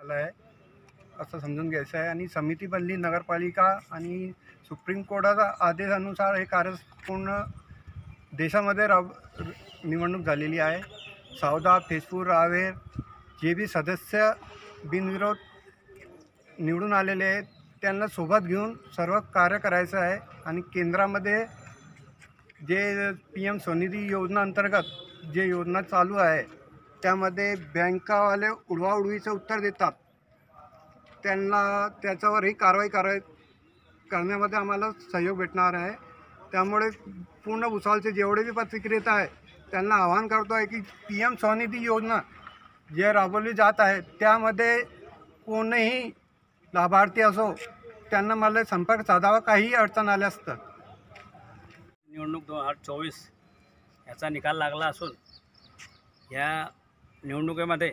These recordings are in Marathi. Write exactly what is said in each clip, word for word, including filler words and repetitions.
आलं आहे असं समजून घ्यायचं आहे। आणि समिती बनली नगरपालिका आणि सुप्रीम कोर्टाच्या आदेशानुसार हे कार्य पूर्ण देशामध्ये राब निवडणूक झालेली आहे। सावदा, फेसपूर, रावेर जे बी सदस्य बिनविरोध निवडून आलेले आहेत त्यांना सोबत घेऊन सर्व कार्य करायचं आहे। आणि केंद्रामध्ये जे पी एम स्वनिधी योजना अंतर्गत जे योजना चालू आहे त्यामध्ये बँकावाले उडवाउडवीचं उत्तर देतात, त्यांना त्याच्यावरही कारवाई कराय करण्यामध्ये आम्हाला सहयोग भेटणार आहे। त्यामुळे पूर्ण भुसावळचे जेवढे बी पत्रकारिता आहे त्यांना आवाहन करतो आहे की पी एम स्वनिधी योजना जे राबवली जात आहे त्यामध्ये कोणीही लाभार्थी असो त्यांना मला संपर्क साधावा काही अडचण आल्या असतात। निवडणूक दोन हजार चोवीस याचा निकाल लागला असून या निवडणुकीमध्ये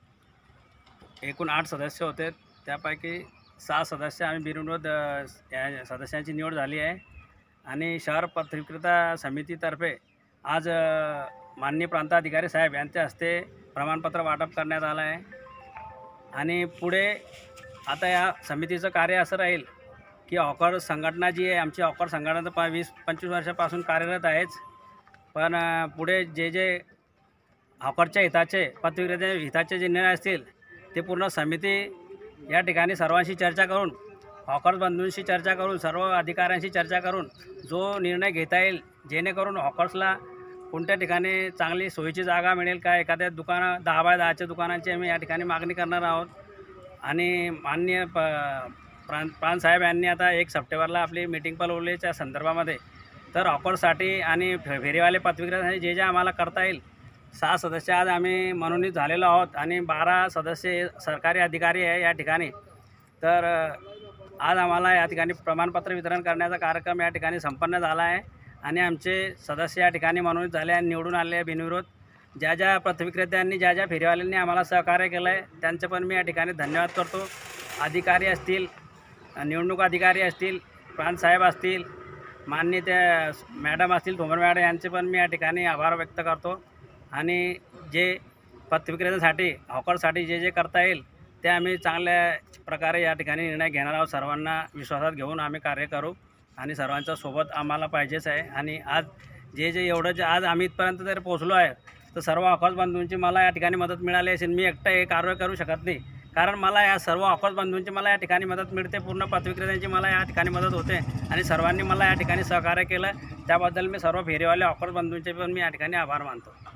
एकूण आठ सदस्य होते, त्यापैकी सहा सदस्य आम्ही बिनविरोध या सदस्यांची निवड झाली आहे। आणि शहर पत्रकारिता समितीतर्फे आज माननीय प्रांताधिकारी साहेब यांच्या हस्ते प्रमाणपत्र वाटप करण्यात आलं आहे। आणि पुढे आता या समितीचं कार्य असं राहील की हॉकर संघटना जी आहे आमची हॉकर संघटना तर वीस पंचवीस वर्षापासून कार्यरत आहेच, पण पुढे जे जे हॉकरच्या हिताचे पत्रकारिता हिताचे जे निर्णय असतील ते पूर्ण समिती या ठिकाणी सर्वांशी चर्चा करून हॉकर बंधूंशी चर्चा करून सर्व अधिकाऱ्यांशी चर्चा करून जो निर्णय घेता येईल जेणेकरून हॉकर्सला कोणत्या ठिकाणी चांगली सोयीची जागा मिळेल का, एखाद्या दुकानं दहा बाय दहाच्या दुकानांची आम्ही या ठिकाणी मागणी करणार आहोत। आणि माननीय प प्रां प्रांतसाहेब यांनी आता एक सप्टेंबरला आपली मीटिंग बोलवल्याच्या संदर्भामध्ये तर हॉकरसाठी आणि फे फेरीवाले पत्रकारितासाठी जे जे आम्हाला करता येईल सहा सदस्य आज आम्ही मनोनीत झालेलो आहोत आणि बारा सदस्य सरकारी अधिकारी आहे या ठिकाणी। तर आज आम्हाला या ठिकाणी प्रमाणपत्र वितरण करण्याचा कार्यक्रम या ठिकाणी संपन्न झाला आहे आणि आमचे सदस्य या ठिकाणी मनोनीत झाले आणि निवडून आले आहे बिनविरोध। ज्या ज्या पत्रविक्रेत्यांनी ज्या ज्या फेरीवाल्यांनी आम्हाला सहकार्य केलं आहे त्यांचे पण मी या ठिकाणी धन्यवाद करतो। अधिकारी असतील, निवडणूक अधिकारी असतील, प्रांतसाहेब असतील, माननीय त्या मॅडम असतील धोमर मॅडम यांचे पण मी या ठिकाणी आभार व्यक्त करतो। आणि जे पत्रविक्रेत्यासाठी हॉकरसाठी जे जे करता येईल ते आम्ही चांगल्या प्रकारे या ठिकाणी निर्णय घेणार आहोत। सर्वांना विश्वासात घेऊन आम्ही कार्य करू आणि सर्वांच्या सोबत आम्हाला पाहिजेच आहे। आणि आज जे जे एवढं जे आज आम्ही इथपर्यंत जर पोहोचलो आहे तर सर्व हॉकर्स बंधूंची मला या ठिकाणी मदत मिळाली असेल। मी एकटा हे कार्य करू शकत नाही, कारण मला या सर्व हॉकर्स बंधूंची मला या ठिकाणी मदत मिळते, पूर्ण पत्रविक्रेत्यांची मला या ठिकाणी मदत होते आणि सर्वांनी मला या ठिकाणी सहकार्य केलं त्याबद्दल मी सर्व फेरीवाले हॉकर्स बंधूंचे पण मी या ठिकाणी आभार मानतो।